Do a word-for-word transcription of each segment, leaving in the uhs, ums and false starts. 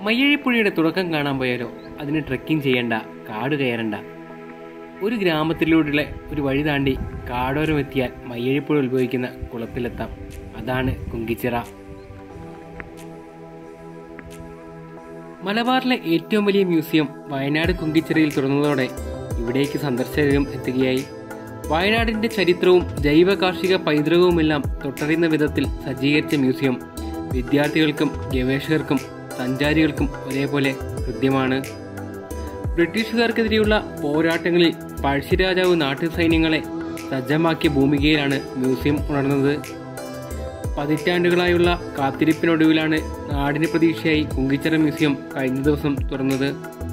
മയ്യഴിപ്പുഴയുടെ തുടക്കം കാണാൻ പോയാലോ? അതിന് ട്രെക്കിംഗ് ചെയ്യണ്ട, കാട് കയറണ്ട. ഒരു ഗ്രാമത്തിലൂടെയുള്ള ഒരു വഴി താണ്ടി കാടോരം എത്തിയാൽ മയ്യഴിപ്പുഴ ഉത്ഭവിക്കുന്ന കുളത്തിലെത്താം. അതാണ് കുങ്കിച്ചിറ. മലബാറിലെ ഏറ്റവും വലിയ മ്യൂസിയം വയനാട് കുങ്കിച്ചിറയിൽ തുറന്നതോടെ ഇവിടേക്ക് സന്ദർശകരും എത്തുകയായി. വയനാടിന്റെ ചരിത്രവും ജൈവ കാർഷിക പൈതൃകവുമെല്ലാം തൊട്ടറിയുന്ന വിധത്തിൽ സജ്ജീകരിച്ച മ്യൂസിയം വിദ്യാർത്ഥികൾക്കും ഗവേഷകർക്കും സഞ്ചാരികൾക്കും ഒരേപോലെ ഹൃദ്യമാണ്. ബ്രിട്ടീഷുകാർക്കെതിരെയുള്ള പോരാട്ടങ്ങളിൽ പഴശ്ശിരാജാവ് നാട്ടു സൈന്യങ്ങളെ സജ്ജമാക്കിയ ഭൂമികയിലാണ് മ്യൂസിയം ഉണർന്നത്. പതിറ്റാണ്ടുകളായുള്ള കാത്തിരിപ്പിനൊടുവിലാണ് നാടിന് പ്രതീക്ഷയായി കുങ്കിച്ചിറ മ്യൂസിയം കഴിഞ്ഞ ദിവസം തുറന്നത്.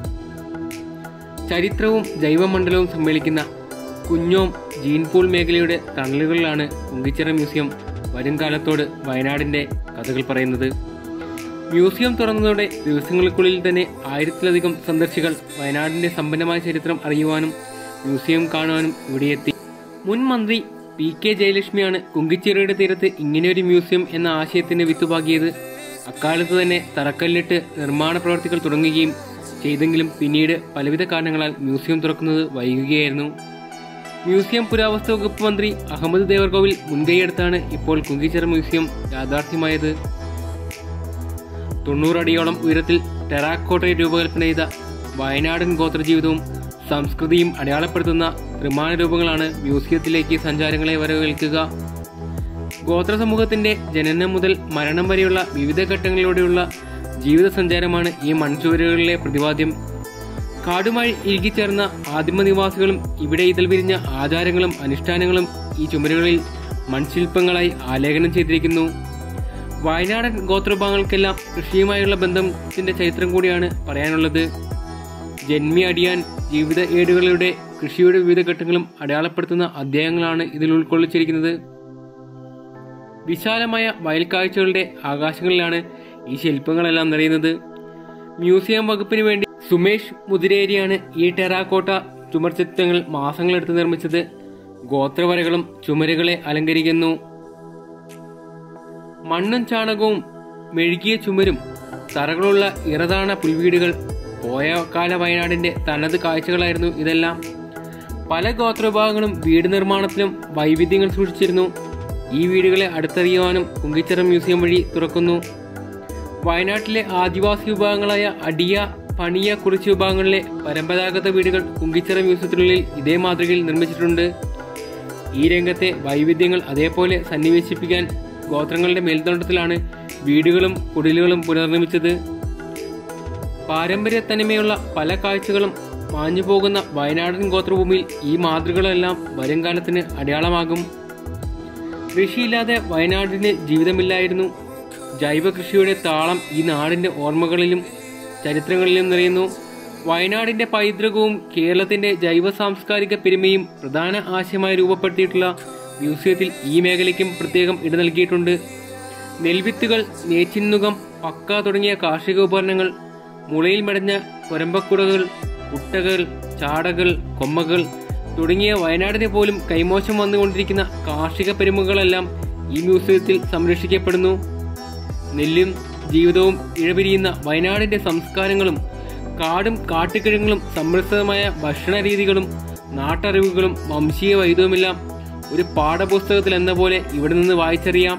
ചരിത്രവും ജൈവമണ്ഡലവും സമ്മേളിക്കുന്ന കുഞ്ഞോം ജീൻപൂൾ മേഖലയുടെ തണലുകളിലാണ് കുങ്കിച്ചിറ മ്യൂസിയം വരും കാലത്തോട് വയനാടിന്റെ കഥകൾ പറയുന്നത്. മ്യൂസിയം തുറന്നതോടെ ദിവസങ്ങൾക്കുള്ളിൽ തന്നെ ആയിരത്തിലധികം സന്ദർശികൾ വയനാടിന്റെ സമ്പന്നമായ ചരിത്രം അറിയുവാനും മ്യൂസിയം കാണുവാനും ഇവിടെയെത്തി. മുൻ മന്ത്രി പി കെ ജയലക്ഷ്മിയാണ് കുങ്കിച്ചിറയുടെ തീരത്ത് ഇങ്ങനെയൊരു മ്യൂസിയം എന്ന ആശയത്തിന് വിത്തുപാകിയത്. അക്കാലത്ത് തന്നെ തറക്കല്ലിട്ട് നിർമ്മാണ പ്രവർത്തികൾ തുടങ്ങുകയും ചെയ്തെങ്കിലും പിന്നീട് പലവിധ കാരണങ്ങളാൽ മ്യൂസിയം തുറക്കുന്നത് വൈകുകയായിരുന്നു. മ്യൂസിയം പുരാവസ്തു വകുപ്പ് മന്ത്രി അഹമ്മദ് ദേവർകോവിൽ മുൻകൈയെടുത്താണ് ഇപ്പോൾ കുങ്കിച്ചിറ മ്യൂസിയം യാഥാർത്ഥ്യമായത്. തൊണ്ണൂറടിയോളം ഉയരത്തിൽ ടെറാക്കോട്ടയിൽ രൂപകൽപ്പന ചെയ്ത വയനാടൻ ഗോത്രജീവിതവും സംസ്കൃതിയും അടയാളപ്പെടുത്തുന്ന ത്രിമാന രൂപങ്ങളാണ് മ്യൂസിയത്തിലേക്ക് സഞ്ചാരങ്ങളെ വരവേൽക്കുക. ഗോത്ര സമൂഹത്തിന്റെ ജനനം മുതൽ മരണം വരെയുള്ള വിവിധ ഘട്ടങ്ങളിലൂടെയുള്ള ജീവിത സഞ്ചാരമാണ് ഈ മൺചുവരുകളിലെ പ്രതിപാദ്യം. കാടുമായി ഇഴുകിച്ചേർന്ന ആദിമനിവാസികളും ഇവിടെ ഇതൾ വിരിഞ്ഞ ആചാരങ്ങളും അനുഷ്ഠാനങ്ങളും ഈ ചുമരുകളിൽ മൺശില്പങ്ങളായി ആലേഖനം ചെയ്തിരിക്കുന്നു. വയനാടൻ ഗോത്രവിഭാഗങ്ങൾക്കെല്ലാം കൃഷിയുമായുള്ള ബന്ധത്തിന്റെ ചരിത്രം കൂടിയാണ് പറയാനുള്ളത്. ജന്മി അടിയാൻ ജീവിത ഏടുകളുടെ കൃഷിയുടെ വിവിധ ഘട്ടങ്ങളും അടയാളപ്പെടുത്തുന്ന അധ്യായങ്ങളാണ് ഇതിൽ ഉൾക്കൊള്ളിച്ചിരിക്കുന്നത്. വിശാലമായ വയൽക്കാഴ്ചകളുടെ ആകാശങ്ങളിലാണ് ഈ ശില്പങ്ങളെല്ലാം നിറയുന്നത്. മ്യൂസിയം വകുപ്പിന് വേണ്ടി സുമേഷ് മുതിരേരിയാണ് ഈ ടെറാക്കോട്ട ചുമർചിത്രങ്ങൾ മാസങ്ങളെടുത്ത് നിർമ്മിച്ചത്. ഗോത്രവരകളും ചുമരുകളെ അലങ്കരിക്കുന്നു. മണ്ണും ചാണകവും മെഴുകിയ ചുമരും തറകളുള്ള ഇറതാണ പുൽവീടുകൾ പോയ കാല വയനാടിന്റെ തനത് കാഴ്ചകളായിരുന്നു ഇതെല്ലാം. പല ഗോത്രവിഭാഗങ്ങളും വീട് നിർമ്മാണത്തിലും വൈവിധ്യങ്ങൾ സൂക്ഷിച്ചിരുന്നു. ഈ വീടുകളെ അടുത്തറിയുവാനും കുങ്കിച്ചിറ മ്യൂസിയം വഴി തുറക്കുന്നു. വയനാട്ടിലെ ആദിവാസി വിഭാഗങ്ങളായ അടിയ, പണിയ, കുറിച്ച് വിഭാഗങ്ങളിലെ പരമ്പരാഗത വീടുകൾ കുങ്കിച്ചിറ മ്യൂസിയത്തിനുള്ളിൽ ഇതേ മാതൃകയിൽ നിർമ്മിച്ചിട്ടുണ്ട്. ഈ രംഗത്തെ വൈവിധ്യങ്ങൾ അതേപോലെ സന്നിവേശിപ്പിക്കാൻ ഗോത്രങ്ങളുടെ മേൽനോട്ടത്തിലാണ് വീടുകളും കുടിലുകളും പുനർനിർമ്മിച്ചത്. പാരമ്പര്യ തനിമയുള്ള പല കാഴ്ചകളും മാഞ്ഞു പോകുന്ന വയനാടൻ ഗോത്രഭൂമിയിൽ ഈ മാതൃകകളെല്ലാം വരും കാലത്തിന് അടയാളമാകും. കൃഷിയില്ലാതെ വയനാടിന് ജീവിതമില്ലായിരുന്നു. ജൈവ കൃഷിയുടെ താളം ഈ നാടിന്റെ ഓർമ്മകളിലും ചരിത്രങ്ങളിലും നിറയുന്നു. വയനാടിന്റെ പൈതൃകവും കേരളത്തിന്റെ ജൈവ സാംസ്കാരിക പെരുമയും പ്രധാന ആശയമായി രൂപപ്പെടുത്തിയിട്ടുള്ള മ്യൂസിയത്തിൽ ഈ മേഖലയ്ക്കും പ്രത്യേകം ഇട നൽകിയിട്ടുണ്ട്. നെൽവിത്തുകൾ, നേച്ചിന്നുകം, പക്ക തുടങ്ങിയ കാർഷിക ഉപകരണങ്ങൾ, മുളയിൽ മെടഞ്ഞ കൊരമ്പക്കുടകൾ, കുട്ടകൾ, ചാടകൾ, കൊമ്മകൾ തുടങ്ങിയ വയനാടിനെ പോലും കൈമോശം വന്നുകൊണ്ടിരിക്കുന്ന കാർഷിക പെരുമകളെല്ലാം ഈ മ്യൂസിയത്തിൽ സംരക്ഷിക്കപ്പെടുന്നു. നെല്ലും ജീവിതവും ഇഴപിരിയുന്ന വയനാടിന്റെ സംസ്കാരങ്ങളും കാടും കാട്ടുകിഴങ്ങളും സമൃദ്ധമായ ഭക്ഷണ രീതികളും നാട്ടറിവുകളും വംശീയ വൈദ്യവുമെല്ലാം ഒരു പാഠപുസ്തകത്തിൽ എന്ന പോലെ ഇവിടെ നിന്ന് വായിച്ചറിയാം.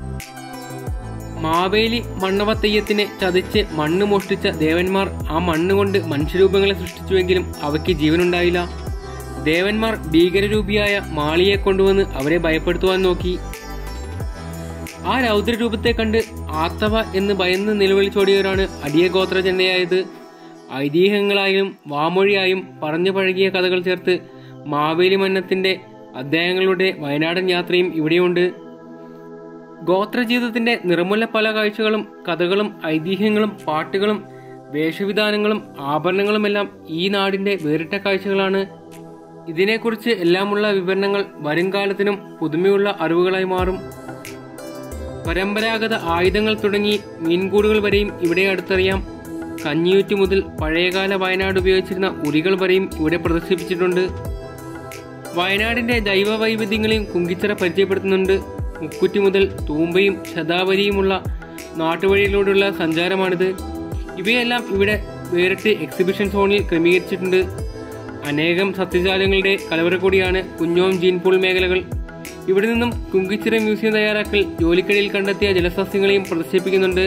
മാവേലി മണ്ണവത്തെയ്യത്തിനെ ചതിച്ച് മണ്ണ് മോഷ്ടിച്ച ദേവന്മാർ ആ മണ്ണുകൊണ്ട് മനുഷ്യരൂപങ്ങളെ സൃഷ്ടിച്ചുവെങ്കിലും അവയ്ക്ക് ജീവനുണ്ടായില്ല. ദേവന്മാർ ഭീകരരൂപിയായ മാളിയെ കൊണ്ടുവന്ന് അവരെ ഭയപ്പെടുത്തുവാൻ നോക്കി. ആ രൗദ്രരൂപത്തെ കണ്ട് ആത്തവ എന്ന് ഭയന്ന് നിലവിളിച്ചോടിയവരാണ് അടിയ ഗോത്ര ജനതയായത്. ഐതിഹ്യങ്ങളായും വാമൊഴിയായും പറഞ്ഞു പഴകിയ കഥകൾ ചേർത്ത് മാവേലി മന്നത്തിന്റെ അധ്യായങ്ങളുടെ വയനാടൻ യാത്രയും ഇവിടെയുണ്ട്. ഗോത്രജീവിതത്തിന്റെ നിറമുള്ള പല കാഴ്ചകളും കഥകളും ഐതിഹ്യങ്ങളും പാട്ടുകളും വേഷവിധാനങ്ങളും ആഭരണങ്ങളുമെല്ലാം ഈ നാടിന്റെ വേറിട്ട കാഴ്ചകളാണ്. ഇതിനെക്കുറിച്ച് എല്ലാമുള്ള വിവരണങ്ങൾ വരും കാലത്തിനും പുതുമയുള്ള അറിവുകളായി മാറും. പരമ്പരാഗത ആയുധങ്ങൾ തുടങ്ങി മീൻകൂടുകൾ വരെയും ഇവിടെ അടുത്തറിയാം. കഞ്ഞിയൂറ്റ് മുതൽ പഴയകാല വയനാട് ഉപയോഗിച്ചിരുന്ന ഉറികൾ വരെയും ഇവിടെ പ്രദർശിപ്പിച്ചിട്ടുണ്ട്. വയനാടിന്റെ ജൈവ വൈവിധ്യങ്ങളെയും കുങ്കിച്ചിറ പരിചയപ്പെടുത്തുന്നുണ്ട്. മുക്കുറ്റി മുതൽ തൂമ്പയും ശതാവരിയുമുള്ള നാട്ടുവഴിയിലൂടെയുള്ള സഞ്ചാരമാണിത്. ഇവയെല്ലാം ഇവിടെ വേറിട്ട് എക്സിബിഷൻ സോണിൽ ക്രമീകരിച്ചിട്ടുണ്ട്. അനേകം സസ്യജാലങ്ങളുടെ കലവറ കൂടിയാണ് കുഞ്ഞോം ജീൻപൂൾ മേഖലകൾ. ഇവിടെ നിന്നും കുങ്കിച്ചിറ മ്യൂസിയം തയ്യാറാക്കൽ ജോലിക്കടിയിൽ കണ്ടെത്തിയ ജലസസ്യങ്ങളെയും പ്രദർശിപ്പിക്കുന്നുണ്ട്.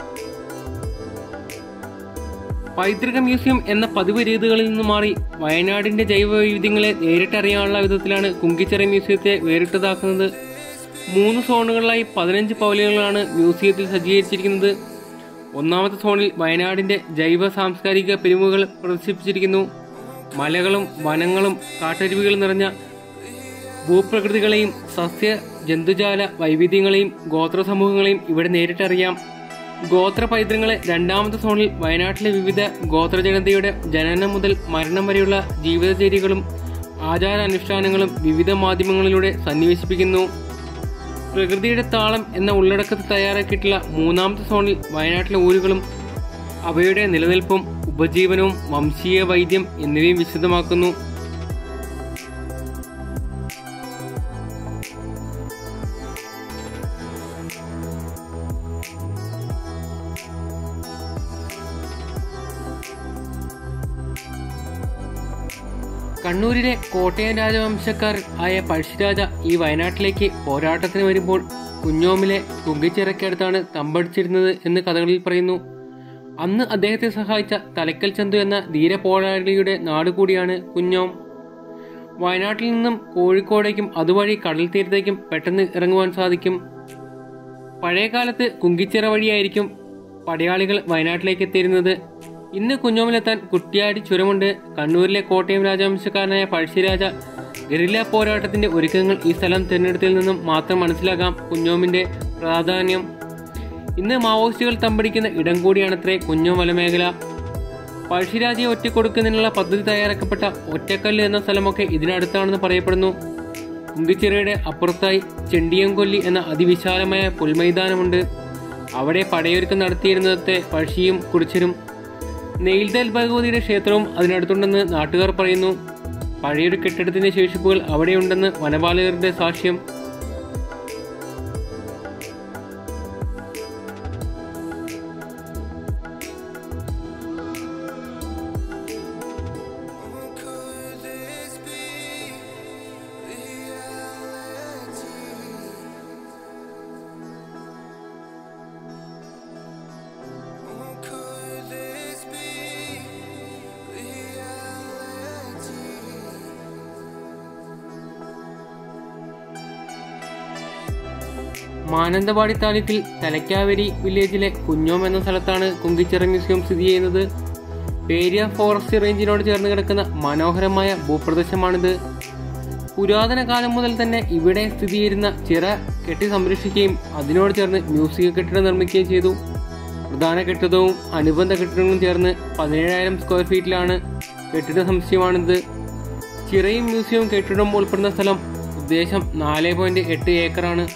പൈതൃക മ്യൂസിയം എന്ന പതിവ് രീതികളിൽ നിന്ന് മാറി വയനാടിന്റെ ജൈവ വൈവിധ്യങ്ങളെ നേരിട്ടറിയാനുള്ള വിധത്തിലാണ് കുങ്കിച്ചിറ മ്യൂസിയത്തെ വേറിട്ടതാക്കുന്നത്. മൂന്ന് സോണുകളിലായി പതിനഞ്ച് പവലിയനുകളാണ് മ്യൂസിയത്തിൽ സജ്ജീകരിച്ചിരിക്കുന്നത്. ഒന്നാമത്തെ സോണിൽ വയനാടിന്റെ ജൈവ സാംസ്കാരിക പെരുമകൾ പ്രദർശിപ്പിച്ചിരിക്കുന്നു. മലകളും വനങ്ങളും കാട്ടരുവികളും നിറഞ്ഞ ഭൂപ്രകൃതികളെയും സസ്യ ജന്തുജാല വൈവിധ്യങ്ങളെയും ഗോത്ര സമൂഹങ്ങളെയും ഇവിടെ നേരിട്ടറിയാം. ഗോത്ര പൈതൃകങ്ങളെ രണ്ടാമത്തെ സോണിൽ വയനാട്ടിലെ വിവിധ ഗോത്ര ജനതയുടെ ജനനം മുതൽ മരണം വരെയുള്ള ജീവിതചര്യകളും ആചാരാനുഷ്ഠാനങ്ങളും വിവിധ മാധ്യമങ്ങളിലൂടെ സന്നിവേശിപ്പിക്കുന്നു. പ്രകൃതിയുടെ താളം എന്ന ഉള്ളടക്കത്തിൽ തയ്യാറാക്കിയിട്ടുള്ള മൂന്നാമത്തെ സോണിൽ വയനാട്ടിലെ ഊരുകളും അവയുടെ നിലനിൽപ്പും ഉപജീവനവും വംശീയ വൈദ്യം എന്നിവയും വിശദമാക്കുന്നു. കണ്ണൂരിലെ കോട്ടയം രാജവംശക്കാർ ആയ പഴശ്ശിരാജ ഈ വയനാട്ടിലേക്ക് പോരാട്ടത്തിന് വരുമ്പോൾ കുഞ്ഞോമിലെ കുങ്കിച്ചിറയ്ക്കടുത്താണ് തമ്പടിച്ചിരുന്നത് എന്ന് കഥകളിൽ പറയുന്നു. അന്ന് അദ്ദേഹത്തെ സഹായിച്ച തലക്കൽ ചന്തു എന്ന ധീര പോരാളിയുടെ നാടുകൂടിയാണ് കുഞ്ഞോം. വയനാട്ടിൽ നിന്നും കോഴിക്കോടേക്കും അതുവഴി കടൽ തീരത്തേക്കും പെട്ടെന്ന് ഇറങ്ങുവാൻ സാധിക്കും. പഴയകാലത്ത് കുങ്കിച്ചിറ വഴിയായിരിക്കും പടയാളികൾ വയനാട്ടിലേക്ക് എത്തിയിരുന്നത്. ഇന്ന് കുഞ്ഞോമിലെത്താൻ കുറ്റ്യാടി ചുരമുണ്ട്. കണ്ണൂരിലെ കോട്ടയം രാജവംശക്കാരനായ പഴശ്ശിരാജ ഗറില്ല പോരാട്ടത്തിന്റെ ഒരുക്കങ്ങൾ ഈ സ്ഥലം തിരഞ്ഞെടുത്തതിൽ നിന്നും മാത്രം മനസ്സിലാക്കാം കുഞ്ഞോമിന്റെ പ്രാധാന്യം. ഇന്ന് മാവോയിസ്റ്റുകൾ തമ്പടിക്കുന്ന ഇടം കൂടിയാണത്രേ കുഞ്ഞോം വനമേഖല. പഴശ്ശിരാജയെ ഒറ്റക്കൊടുക്കുന്നതിനുള്ള പദ്ധതി തയ്യാറാക്കപ്പെട്ട ഒറ്റക്കല്ല് എന്ന സ്ഥലമൊക്കെ ഇതിനടുത്താണെന്ന് പറയപ്പെടുന്നു. കുങ്കിച്ചിറയുടെ അപ്പുറത്തായി ചെണ്ടിയംകൊല്ലി എന്ന അതിവിശാലമായ പുൽമൈതാനമുണ്ട്. അവിടെ പടയൊരുക്കം നടത്തിയിരുന്നത്തെ പഴശ്ശിയും കുറിച്ചരും. നെയ്ൽദൽ ഭഗവതിയുടെ ക്ഷേത്രവും അതിനടുത്തുണ്ടെന്ന് നാട്ടുകാർ പറയുന്നു. പഴയൊരു കെട്ടിടത്തിന്റെ ശേഷിപ്പുകൾ അവിടെയുണ്ടെന്ന് വനപാലകരുടെ സാക്ഷ്യം. മാനന്തവാടി താലൂക്കിൽ തലക്കാവേരി വില്ലേജിലെ കുഞ്ഞോം എന്ന സ്ഥലത്താണ് കുങ്കിച്ചിറ മ്യൂസിയം സ്ഥിതി ചെയ്യുന്നത്. പേരിയ ഫോറസ്റ്റ് റേഞ്ചിനോട് ചേർന്ന് കിടക്കുന്ന മനോഹരമായ ഭൂപ്രദേശമാണിത്. പുരാതന കാലം മുതൽ തന്നെ ഇവിടെ സ്ഥിതി ചെയ്യുന്ന ചിറ കെട്ടി സംരക്ഷിക്കുകയും അതിനോട് ചേർന്ന് മ്യൂസിയം കെട്ടിടം നിർമ്മിക്കുകയും ചെയ്തു. പ്രധാന കെട്ടിടവും അനുബന്ധ കെട്ടിടങ്ങളും ചേർന്ന് പതിനേഴായിരം സ്ക്വയർ ഫീറ്റിലാണ് കെട്ടിട സമുച്ചയമാണിത്. ചിറയും മ്യൂസിയവും കെട്ടിടവും ഉൾപ്പെടുന്ന സ്ഥലം ഉദ്ദേശം നാല് പോയിന്റ് എട്ട് ഏക്കറാണ്.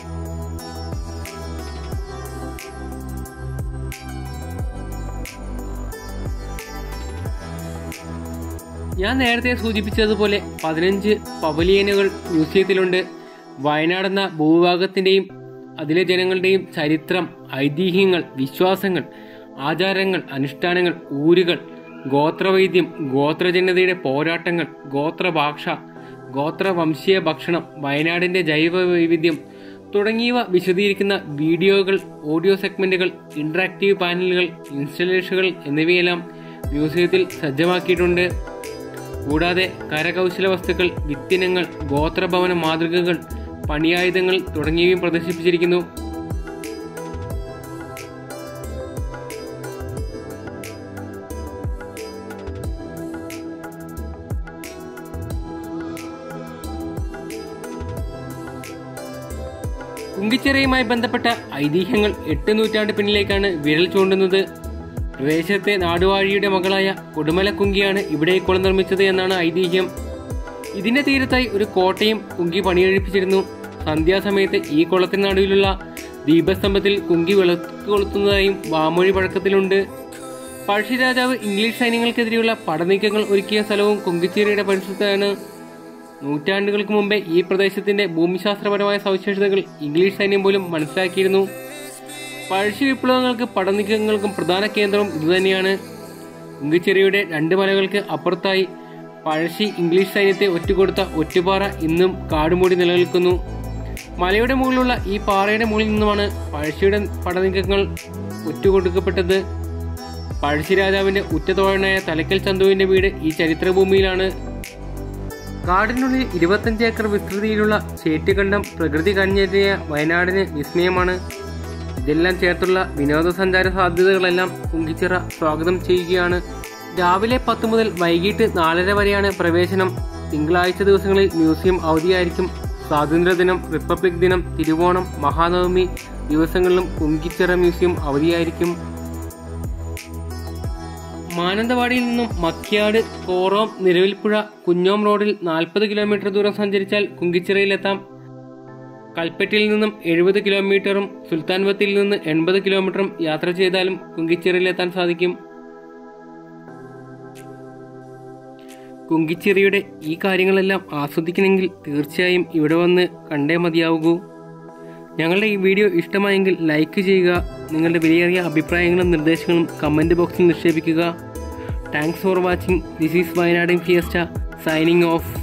ഞാൻ നേരത്തെ സൂചിപ്പിച്ചതുപോലെ പതിനഞ്ച് പവലിയനുകൾ മ്യൂസിയത്തിലുണ്ട്. വയനാടെന്ന ഭൂവിഭാഗത്തിന്റെയും അതിലെ ജനങ്ങളുടെയും ചരിത്രം, ഐതിഹ്യങ്ങൾ, വിശ്വാസങ്ങൾ, ആചാരങ്ങൾ, അനുഷ്ഠാനങ്ങൾ, ഊരുകൾ, ഗോത്രവൈദ്യം, ഗോത്രജനതയുടെ പോരാട്ടങ്ങൾ, ഗോത്രഭാഷ, ഗോത്രവംശീയ ഭക്ഷണം, വയനാടിന്റെ ജൈവ വൈവിധ്യം തുടങ്ങിയവ വിശദീകരിക്കുന്ന വീഡിയോകൾ, ഓഡിയോ സെഗ്മെന്റുകൾ, ഇന്ററാക്റ്റീവ് പാനലുകൾ, ഇൻസ്റ്റലേഷനുകൾ എന്നിവയെല്ലാം മ്യൂസിയത്തിൽ സജ്ജമാക്കിയിട്ടുണ്ട്. കൂടാതെ കരകൗശല വസ്തുക്കൾ, വിത്തിനങ്ങൾ, ഗോത്രഭവന മാതൃകകൾ, പണിയായുധങ്ങൾ തുടങ്ങിയവയും പ്രദർശിപ്പിച്ചിരിക്കുന്നു. കുങ്കിച്ചിറയുമായി ബന്ധപ്പെട്ട ഐതിഹ്യങ്ങൾ എട്ട് നൂറ്റാണ്ട് പിന്നിലേക്കാണ് വിരൽ ചൂണ്ടുന്നത്. പ്രദേശത്തെ നാടുവാഴിയുടെ മകളായ കൊടുമല കുങ്കിയാണ് ഇവിടെ കുളം നിർമ്മിച്ചത് എന്നാണ് ഐതിഹ്യം. ഇതിന്റെ തീരത്തായി ഒരു കോട്ടയും കുങ്കി പണിയെഴുപ്പിച്ചിരുന്നു. സന്ധ്യാസമയത്ത് ഈ കുളത്തിന് നടുവിലുള്ള ദീപസ്തംഭത്തിൽ കുങ്കി വിളക്ക് കൊളുത്തുന്നതായും വാമൊഴി പഴക്കത്തിലുണ്ട്. പഴശ്ശിരാജാവ് ഇംഗ്ലീഷ് സൈന്യങ്ങൾക്കെതിരെയുള്ള പടനീക്കങ്ങൾ ഒരുക്കിയ സ്ഥലവും കുങ്കിച്ചിറയുടെ പരിസരത്താണ്. നൂറ്റാണ്ടുകൾക്ക് മുമ്പേ ഈ പ്രദേശത്തിന്റെ ഭൂമിശാസ്ത്രപരമായ സവിശേഷതകൾ ഇംഗ്ലീഷ് സൈന്യം പോലും മനസ്സിലാക്കിയിരുന്നു. പഴശ്ശി വിപ്ലവങ്ങൾക്ക് പടനീക്കങ്ങൾക്കും പ്രധാന കേന്ദ്രവും ഇതുതന്നെയാണ്. കുങ്കിച്ചിറയുടെ രണ്ട് മലകൾക്ക് അപ്പുറത്തായി പഴശ്ശി ഇംഗ്ലീഷ് സൈന്യത്തെ ഒറ്റുകൊടുത്ത ഒറ്റുപാറ ഇന്നും കാടുമൂടി നിലനിൽക്കുന്നു. മലയുടെ മുകളിലുള്ള ഈ പാറയുടെ മുകളിൽ നിന്നുമാണ് പഴശ്ശിയുടെ പടനീക്കങ്ങൾ ഒറ്റുകൊടുക്കപ്പെട്ടത്. പഴശ്ശി രാജാവിന്റെ ഉറ്റതോഴനായ തലക്കൽ ചന്തുവിന്റെ വീട് ഈ ചരിത്രഭൂമിയിലാണ്. കാടിനുള്ളിൽ ഇരുപത്തഞ്ച് ഏക്കർ വിസ്തൃതിയിലുള്ള ചേറ്റുകണ്ടം പ്രകൃതി കനിഞ്ഞെത്തിയ വയനാടിന് വിസ്മയമാണ്. ഇതെല്ലാം ചേർത്തുള്ള വിനോദസഞ്ചാര സാധ്യതകളെല്ലാം കുങ്കിച്ചിറ സ്വാഗതം ചെയ്യുകയാണ്. രാവിലെ പത്ത് മുതൽ വൈകിട്ട് നാലര വരെയാണ് പ്രവേശനം. തിങ്കളാഴ്ച ദിവസങ്ങളിൽ മ്യൂസിയം അവധിയായിരിക്കും. സ്വാതന്ത്ര്യദിനം, റിപ്പബ്ലിക് ദിനം, തിരുവോണം, മഹാനവമി ദിവസങ്ങളിലും കുങ്കിച്ചിറ മ്യൂസിയം അവധിയായിരിക്കും. മാനന്തവാടിയിൽ നിന്നും മക്കിയാട്, കോറോം, നിലവിൽപ്പുഴ, കുഞ്ഞോം റോഡിൽ നാൽപ്പത് കിലോമീറ്റർ ദൂരം സഞ്ചരിച്ചാൽ കുങ്കിച്ചിറയിലെത്താം. കൽപ്പറ്റയിൽ നിന്നും എഴുപത് കിലോമീറ്ററും സുൽത്താൻ ബത്തേരിയിൽ നിന്ന് എൺപത് കിലോമീറ്ററും യാത്ര ചെയ്താലും കുങ്കിച്ചിറയിലെത്താൻ സാധിക്കും. കുങ്കിച്ചിറയുടെ ഈ കാര്യങ്ങളെല്ലാം ആസ്വദിക്കണമെങ്കിൽ തീർച്ചയായും ഇവിടെ വന്ന് കണ്ടേ മതിയാവൂ. ഞങ്ങളുടെ ഈ വീഡിയോ ഇഷ്ടമായെങ്കിൽ ലൈക്ക് ചെയ്യുക. നിങ്ങളുടെ വിലയേറിയ അഭിപ്രായങ്ങളും നിർദ്ദേശങ്ങളും കമൻറ്റ് ബോക്സിൽ നിക്ഷേപിക്കുക. Thanks for watching. This is വയനാടൻ ഫിയസ്റ്റ സൈനിങ് ഓഫ്.